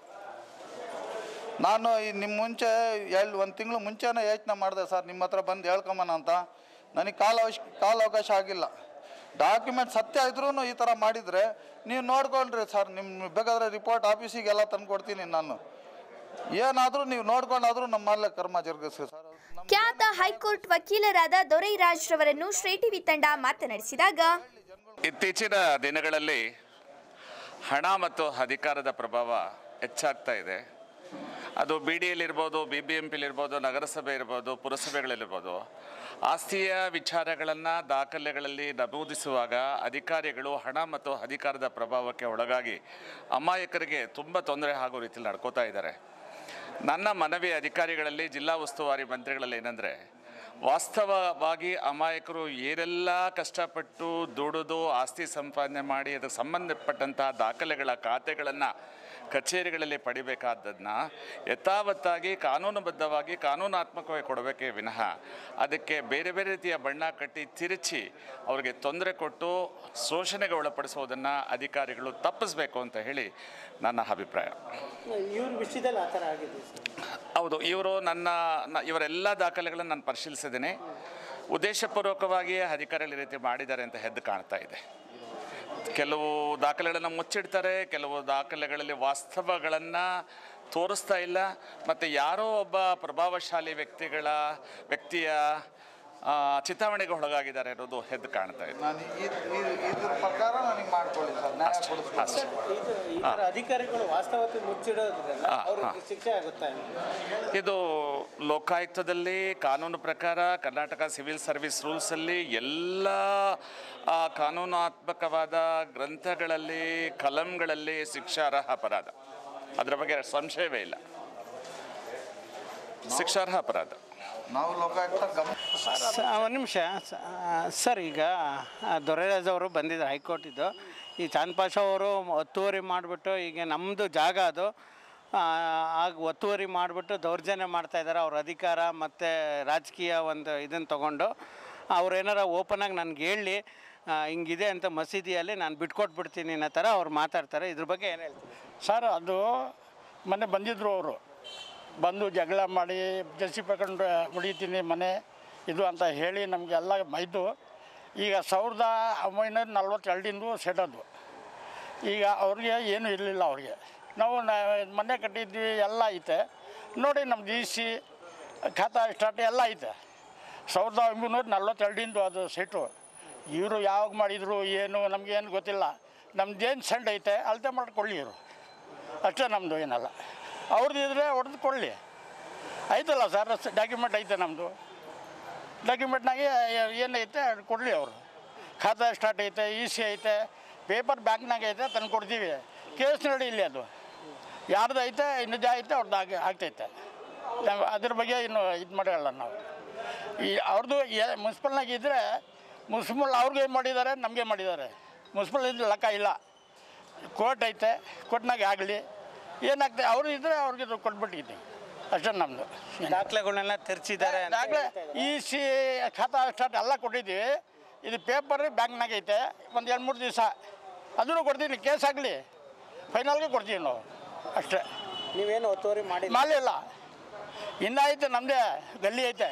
Speaker 11: ನಾನು ನಿಮ್ಮ ಮುಂಚೆ 1 ತಿಂಗಳು ಮುಂಚೆನೇ ಯೋಚನೆ ಮಾಡಿದೆ ಸರ್, ನಿಮ್ಮ ಹತ್ರ ಬಂದು ಹೇಳ್ಕೊಂಬನ ಅಂತ. ನನಗೆ ಕಾಲಾವಕಾಶ ಆಗಿಲ್ಲ. ಡಾಕ್ಯುಮೆಂಟ್ ಸತ್ಯ ಇದ್ರೂ ಈ ಥರ ಮಾಡಿದರೆ ನೀವು ನೋಡ್ಕೊಳ್ರಿ ಸರ್. ನಿಮ್ಮ ಬೇಕಾದರೆ ರಿಪೋರ್ಟ್ ಆಫೀಸಿಗೆಲ್ಲ ತಂದು ಕೊಡ್ತೀನಿ ನಾನು. ಏನಾದರೂ ನೀವು ನೋಡ್ಕೊಂಡಾದರೂ ನಮ್ಮಲ್ಲೇ ಕರ್ಮ ಜರುಗಿಸ್ರಿ ಸರ್.
Speaker 1: ಖ್ಯಾತ ಹೈಕೋರ್ಟ್ ವಕೀಲರಾದ ದೊರೈರಾಜ್ ರವರನ್ನು ಶ್ರೀ ಟಿವಿ ತಂಡ ಮಾತನಾಡಿಸಿದಾಗ,
Speaker 12: ಇತ್ತೀಚಿನ ದಿನಗಳಲ್ಲಿ ಹಣ ಮತ್ತು ಅಧಿಕಾರದ ಪ್ರಭಾವ ಹೆಚ್ಚಾಗ್ತಾ ಇದೆ. ಅದು BDAಲಿರ್ಬೋದು, BBMPಲಿರ್ಬೋದು, ನಗರಸಭೆ ಇರ್ಬೋದು, ಪುರಸಭೆಗಳಲ್ಲಿರ್ಬೋದು. ಆಸ್ತಿಯ ವಿಚಾರಗಳನ್ನು ದಾಖಲೆಗಳಲ್ಲಿ ನಮೂದಿಸುವಾಗ ಅಧಿಕಾರಿಗಳು ಹಣ ಮತ್ತು ಅಧಿಕಾರದ ಪ್ರಭಾವಕ್ಕೆ ಒಳಗಾಗಿ ಅಮಾಯಕರಿಗೆ ತುಂಬ ತೊಂದರೆ ಆಗೋ ರೀತಿಯಲ್ಲಿ ನಡ್ಕೋತಾ ಇದ್ದಾರೆ. ನನ್ನ ಮನವಿ ಅಧಿಕಾರಿಗಳಲ್ಲಿ, ಜಿಲ್ಲಾ ಉಸ್ತುವಾರಿ ಮಂತ್ರಿಗಳಲ್ಲಿ ಏನಂದರೆ, ವಾಸ್ತವವಾಗಿ ಅಮಾಯಕರು ಏನೆಲ್ಲ ಕಷ್ಟಪಟ್ಟು ದುಡಿದು ಆಸ್ತಿ ಸಂಪಾದನೆ ಮಾಡಿ ಅದಕ್ಕೆ ಸಂಬಂಧಪಟ್ಟಂತಹ ದಾಖಲೆಗಳ ಖಾತೆಗಳನ್ನು ಕಚೇರಿಗಳಲ್ಲಿ ಪಡಿಬೇಕಾದದನ್ನ ಯಥಾವತ್ತಾಗಿ ಕಾನೂನುಬದ್ಧವಾಗಿ ಕಾನೂನಾತ್ಮಕವಾಗಿ ಕೊಡಬೇಕೇ ವಿನಃ ಅದಕ್ಕೆ ಬೇರೆ ಬೇರೆ ರೀತಿಯ ಬಣ್ಣ ಕಟ್ಟಿ ತಿರುಚಿ ಅವರಿಗೆ ತೊಂದರೆ ಕೊಟ್ಟು ಶೋಷಣೆಗೆ ಒಳಪಡಿಸೋದನ್ನು ಅಧಿಕಾರಿಗಳು ತಪ್ಪಿಸಬೇಕು ಅಂತ ಹೇಳಿ ನನ್ನ ಅಭಿಪ್ರಾಯ.
Speaker 13: ಇವ್ರ ವಿಷಯದಲ್ಲಿ ಆ ಥರ ಆಗಿದೆ?
Speaker 12: ಹೌದು, ಇವರೆಲ್ಲ ದಾಖಲೆಗಳನ್ನು ನಾನು ಪರಿಶೀಲಿಸಿದ್ದೇನೆ. ಉದ್ದೇಶಪೂರ್ವಕವಾಗಿ ಅಧಿಕಾರಿಗಳು ಈ ರೀತಿ ಮಾಡಿದ್ದಾರೆ ಅಂತ ಎದ್ದು ಕಾಣ್ತಾ ಇದೆ. ಕೆಲವು ದಾಖಲೆಗಳನ್ನು ಮುಚ್ಚಿಡ್ತಾರೆ, ಕೆಲವು ದಾಖಲೆಗಳಲ್ಲಿ ವಾಸ್ತವಗಳನ್ನು ತೋರಿಸ್ತಾ ಇಲ್ಲ, ಮತ್ತು ಯಾರೋ ಒಬ್ಬ ಪ್ರಭಾವಶಾಲಿ ವ್ಯಕ್ತಿಯ ಚಿತಾವಣೆಗೆ ಒಳಗಾಗಿದ್ದಾರೆ ಅನ್ನೋದು ಎದ್ದು ಕಾಣ್ತಾ ಇದೆ.
Speaker 13: ಅಧಿಕಾರಿಗಳು ವಾಸ್ತವತೆ ಮುಚ್ಚಿಡೋದ್ರಿಂದ ಅವ್ರಿಗೆ ಶಿಕ್ಷೆ ಆಗುತ್ತಾ?
Speaker 12: ಇದು ಲೋಕಾಯುಕ್ತದಲ್ಲಿ ಕಾನೂನು ಪ್ರಕಾರ ಕರ್ನಾಟಕ ಸಿವಿಲ್ ಸರ್ವಿಸ್ ರೂಲ್ಸಲ್ಲಿ ಎಲ್ಲ ಕಾನೂನಾತ್ಮಕವಾದ ಗ್ರಂಥಗಳಲ್ಲಿ ಕಲಂಗಳಲ್ಲಿ ಶಿಕ್ಷಾರ್ಹ ಅಪರಾಧ, ಅದರ ಬಗ್ಗೆ ಸಂಶಯವೇ ಇಲ್ಲ, ಶಿಕ್ಷಾರ್ಹ ಅಪರಾಧ.
Speaker 11: ನಾವು ಲೋಕಾಯುಕ್ತ
Speaker 13: ಒಂದು ನಿಮಿಷ ಸರ್. ಈಗ ದೊರೈರಾಜ್ ಅವರು ಬಂದಿದ್ದಾರೆ ಹೈಕೋರ್ಟಿದ್ದು. ಈ ಚಾಂದ್ ಪಾಷಾ ಅವರು ಒತ್ತುವರಿ ಮಾಡಿಬಿಟ್ಟು ಈಗ ನಮ್ಮದು ಜಾಗ ಅದು ಆಗ ಒತ್ತುವರಿ ಮಾಡಿಬಿಟ್ಟು ದೌರ್ಜನ್ಯ ಮಾಡ್ತಾಯಿದ್ದಾರೆ. ಅವ್ರ ಅಧಿಕಾರ ಮತ್ತು ರಾಜಕೀಯ ಒಂದು ಇದನ್ನು ತೊಗೊಂಡು ಅವ್ರು ಏನಾರ ಓಪನಾಗಿ ನನಗೆ ಹೇಳಿ ಹಿಂಗಿದೆ ಅಂತ ಮಸೀದಿಯಲ್ಲಿ ನಾನು ಬಿಟ್ಕೊಟ್ಬಿಡ್ತೀನಿ ಅನ್ನೋ ಥರ ಅವ್ರು ಮಾತಾಡ್ತಾರೆ. ಇದ್ರ ಬಗ್ಗೆ ಏನು ಹೇಳ್ತೀವಿ
Speaker 14: ಸರ್? ಅದು ಮೊನ್ನೆ ಬಂದಿದ್ದರು, ಅವರು ಬಂದು ಜಗಳ ಮಾಡಿ ಜರ್ಸಿ ಪಡ್ಕೊಂಡು ಹೊಡಿತೀನಿ ಮನೆ ಇದು ಅಂತ ಹೇಳಿ ನಮಗೆಲ್ಲ ಮೈದು. ಈಗ 1942 ಸೆಟದು. ಈಗ ಅವ್ರಿಗೆ ಏನೂ ಇರಲಿಲ್ಲ. ಅವ್ರಿಗೆ ನಾವು ಮನೆ ಕಟ್ಟಿದ್ವಿ, ಎಲ್ಲ ಐತೆ ನೋಡಿ. ನಮ್ಮ DC ಖಾತಾ ಸ್ಟಾರ್ಟ್ ಎಲ್ಲ ಐತೆ. 1942 ಅದು ಸೆಟು. ಇವರು ಯಾವಾಗ ಮಾಡಿದರು ಏನು ನಮಗೇನು ಗೊತ್ತಿಲ್ಲ. ನಮ್ದೇನು ಸೆಂಡ್ ಐತೆ ಅಳತೆ ಮಾಡಿಕೊಳ್ಳಿ ಇವರು, ಅಷ್ಟೇ. ನಮ್ಮದು ಏನಲ್ಲ, ಅವ್ರದ್ದು ಇದ್ರೆ ಹೊಡೆದು ಕೊಳ್ಳಿ ಆಯ್ತಲ್ಲ ಸರ್. ಡಾಕ್ಯುಮೆಂಟ್ ಐತೆ, ನಮ್ಮದು ಡಾಕ್ಯುಮೆಂಟ್ನಾಗೆ ಏನೈತೆ ಅದು ಕೊಡಲಿ ಅವರು. ಖಾತಾ ಸ್ಟಾರ್ಟ್ ಐತೆ EC ಐತೆ ಪೇಪರ್ ಬ್ಯಾಂಕ್ನಾಗ ಐತೆ ತಂದು ಕೊಡ್ತೀವಿ. ಕೇಸ್ ನೋಡಿ ಇಲ್ಲಿ ಅದು ಯಾರ್ದು ಐತೆ ನಿಜ ಐತೆ ಅವ್ರದ್ದು ಆಗ್ತೈತೆ. ಅದ್ರ ಬಗ್ಗೆ ಇನ್ನು ಇದು ಮಾಡೋಲ್ಲ ನಾವು. ಈ ಅವ್ರದ್ದು ಮುನ್ಸಿಪಲ್ನಾಗ ಇದ್ದರೆ ಮುನ್ಸಿಪಲ್ ಅವ್ರಿಗೆ ಮಾಡಿದ್ದಾರೆ, ನಮಗೆ ಮಾಡಿದ್ದಾರೆ. ಮುನ್ಸಿಪಲ್ ಇದ್ರೆ ಲೆಕ್ಕ ಇಲ್ಲ. ಕೋರ್ಟ್ ಐತೆ, ಕೋರ್ಟ್ನಾಗ ಆಗಲಿ ಏನಾಗ್ತದೆ ಅವರು ಇದ್ದರೆ ಅವ್ರಿಗೆ ಕೊಟ್ಬಿಟ್ಟಿದ್ದೀವಿ ಅಷ್ಟೇ. ನಮ್ಮದು
Speaker 13: ದಾಖಲೆಗಳನ್ನೆಲ್ಲ ತೆರೆಸಿದ್ದಾರೆ.
Speaker 14: ದಾಖಲೆ EC ಖಾತಾ ಸ್ಟಾರ್ಟ್ ಎಲ್ಲ ಕೊಟ್ಟಿದ್ದೀವಿ. ಇದು ಪೇಪರ್ ಬ್ಯಾಂಕ್ನಾಗ ಐತೆ. ಒಂದು 2-3 ದಿವಸ ಅದನ್ನು ಕೊಡ್ತೀನಿ. ಕೇಸ್ ಆಗಲಿ ಫೈನಲ್ಗೆ ಕೊಡ್ತೀವಿ ನಾವು ಅಷ್ಟೇ.
Speaker 13: ನೀವೇನು ಒತ್ತುವರಿ
Speaker 14: ಮಾಡಿಲ್ಲ. ಇನ್ನೂ ಐತೆ ನಮ್ಮದೇ ಗಲ್ಲಿ ಐತೆ.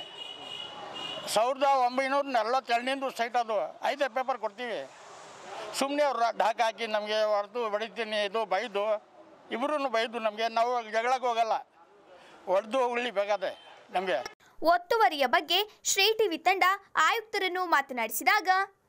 Speaker 14: 1942 ಸೈಟ್ ಅದು ಐತೆ. ಪೇಪರ್ ಕೊಡ್ತೀವಿ. ಸುಮ್ಮನೆ ಅವ್ರು ಢಾಕ್ ಹಾಕಿ ನಮಗೆ ಹೊಡೆದು ಹೊಡಿತೀನಿ ಇದು ಬೈದು ಇಬ್ಬರೂ ಬೈದು ನಮಗೆ. ನಾವು ಜಗಳಕ್ಕೆ ಹೋಗಲ್ಲ, ಹೊಡೆದು ಹೋಗಲಿ ಬೇಕಾದೆ ನಮಗೆ.
Speaker 1: ಒತ್ತುವರಿಯ ಬಗ್ಗೆ ಶ್ರೀ ಟಿವಿ ತಂಡ ಆಯುಕ್ತರನ್ನು ಮಾತನಾಡಿಸಿದಾಗ,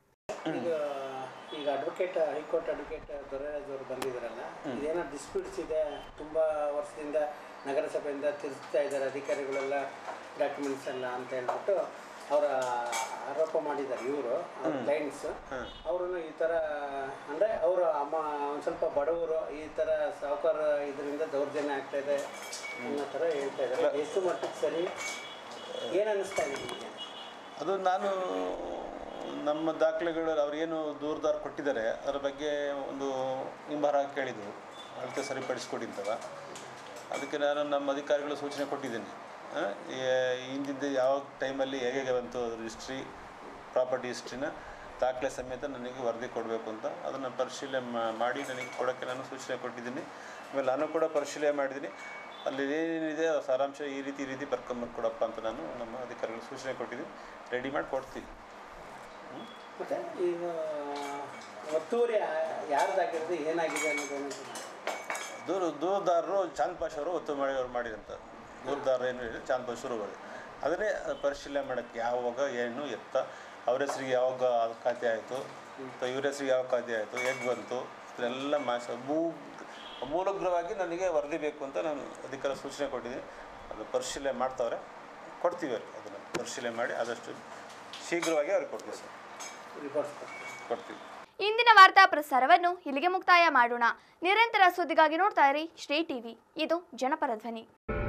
Speaker 13: ಈಗ ಅಡ್ವೊಕೇಟ್ ಹೈಕೋರ್ಟ್ ಅಡ್ವೊಕೇಟ್ ದೊರೆರಾಜ್ ಅವರು ಬಂದಿದ್ದಾರಲ್ಲ, ಇದೇನೋ ಡಿಸ್ಪ್ಯೂಟ್ಸ್ ಇದೆ, ತುಂಬ ವರ್ಷದಿಂದ ನಗರಸಭೆಯಿಂದ ತಿರ್ಸ್ತಾ ಇದ್ದಾರೆ ಅಧಿಕಾರಿಗಳೆಲ್ಲ ಡಾಕ್ಯುಮೆಂಟ್ಸ್ ಎಲ್ಲ ಅಂತ ಹೇಳ್ಬಿಟ್ಟು ಅವರ ಆರೋಪ ಮಾಡಿದ್ದಾರೆ. ಇವರು ಕ್ಲೈಂಟ್ಸ್ ಅವರನ್ನು ಈ ಥರ ಅಂದರೆ ಅವರು ಒಂದು ಸ್ವಲ್ಪ ಬಡವರು, ಈ ಥರ ಸಾಹುಕಾರ ಇದರಿಂದ ದೌರ್ಜನ್ಯ ಆಗ್ತಾಯಿದೆ ಅನ್ನೋ ಥರ ಹೇಳ್ತಾ ಇದ್ದಾರೆ. ಎಷ್ಟು ಮಟ್ಟಿಗೆ ಸರಿ, ಏನು ಅನ್ನಿಸ್ತಾ ಇದೆ ನಿಮಗೆ?
Speaker 15: ಅದು ನಾನು ನಮ್ಮ ದಾಖಲೆಗಳು ಅವ್ರೇನು ದೂರದಾರ ಕೊಟ್ಟಿದ್ದಾರೆ ಅದರ ಬಗ್ಗೆ ಒಂದು ಹಿಂಬಾರ ಕೇಳಿದರು, ಅಳತೆ ಸರಿಪಡಿಸ್ಕೊಡಿ ಅಂತವ. ಅದಕ್ಕೆ ನಾನು ನಮ್ಮ ಅಧಿಕಾರಿಗಳು ಸೂಚನೆ ಕೊಟ್ಟಿದ್ದೀನಿ. ಹಿಂದಿದ್ದ ಯಾವ ಟೈಮಲ್ಲಿ ಹೇಗೆ ಬಂತು ಅದ್ರ ಹಿಸ್ಟ್ರಿ, ಪ್ರಾಪರ್ಟಿ ಹಿಸ್ಟ್ರಿನ ದಾಖಲೆ ಸಮೇತ ನನಗೆ ವರದಿ ಕೊಡಬೇಕು ಅಂತ. ಅದನ್ನು ಪರಿಶೀಲನೆ ಮಾಡಿ ನನಗೆ ಕೊಡೋಕ್ಕೆ ನಾನು ಸೂಚನೆ ಕೊಟ್ಟಿದ್ದೀನಿ. ಆಮೇಲೆ ನಾನು ಕೂಡ ಪರಿಶೀಲನೆ ಮಾಡಿದ್ದೀನಿ. ಅಲ್ಲಿ ಏನೇನಿದೆ ಸಾರಾಂಶ ಈ ರೀತಿ ಬರ್ಕೊಂಬರ್ಕೊಡಪ್ಪ ಅಂತ ನಾನು ನಮ್ಮ ಅಧಿಕಾರಿಗಳು ಸೂಚನೆ ಕೊಟ್ಟಿದ್ದೀನಿ. ರೆಡಿ ಮಾಡಿ ಕೊಡ್ತೀವಿ.
Speaker 13: ಮತ್ತು ಈಗ ಒತ್ತುವರಿ ಯಾರ್ದಾಗಿರೋದು ಏನಾಗಿದೆ ಅನ್ನೋದು
Speaker 15: ದೂರದಾರರು ಚಾಂದ್ ಪಾಷ್ ಅವರು ಒತ್ತುವರಿ ಮಾಡಿದಂಥ ದೂರದಾರರು ಏನು ಹೇಳಿ ಚಾಂದ್ ಪಾಷ್ ಅವರು ಬರೀ ಅದನ್ನೇ ಪರಿಶೀಲನೆ ಮಾಡೋಕ್ಕೆ ಯಾವಾಗ ಏನು ಎತ್ತ ಅವ್ರ ಹೆಸರಿಗೆ ಯಾವಾಗ ಖಾತೆ ಆಯಿತು ಅಥವಾ ಇವ್ರ ಹೆಸರಿಗೆ ಯಾವ ಖಾತೆ ಆಯಿತು ಹೇಗೆ ಬಂತು ಇದನ್ನೆಲ್ಲ ಮೂಲಗ್ರವಾಗಿ ನನಗೆ ವರದಿ ಬೇಕು ಅಂತ ನಾನು ಅಧಿಕಾರ ಸೂಚನೆ ಕೊಟ್ಟಿದ್ದೀನಿ. ಅದು ಪರಿಶೀಲನೆ ಮಾಡ್ತಾವ್ರೆ, ಕೊಡ್ತೀವಿ ಅವ್ರಿಗೆ. ಅದನ್ನು ಪರಿಶೀಲನೆ ಮಾಡಿ ಆದಷ್ಟು ಶೀಘ್ರವಾಗಿ ಅವ್ರಿಗೆ ಕೊಡ್ತೀವಿ ಸರ್, ಕೊಡ್ತೀವಿ.
Speaker 1: ಇಂದಿನ ವಾರ್ತಾ ಪ್ರಸಾರವನ್ನು ಇಲ್ಲಿಗೆ ಮುಕ್ತಾಯ ಮಾಡೋಣ. ನಿರಂತರ ಸುದ್ದಿಗಾಗಿ ನೋಡ್ತಾ ಇರಿ ಶ್ರೀ ಟಿವಿ, ಇದು ಜನಪರ ಧ್ವನಿ.